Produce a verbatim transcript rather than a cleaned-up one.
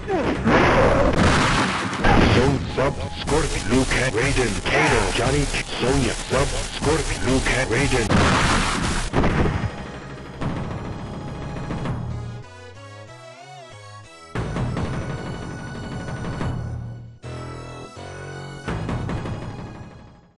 So sub Scorpion, Luke, Raiden, Kato, Johnny, Sonya, sub Scorpion, Luke, Raiden.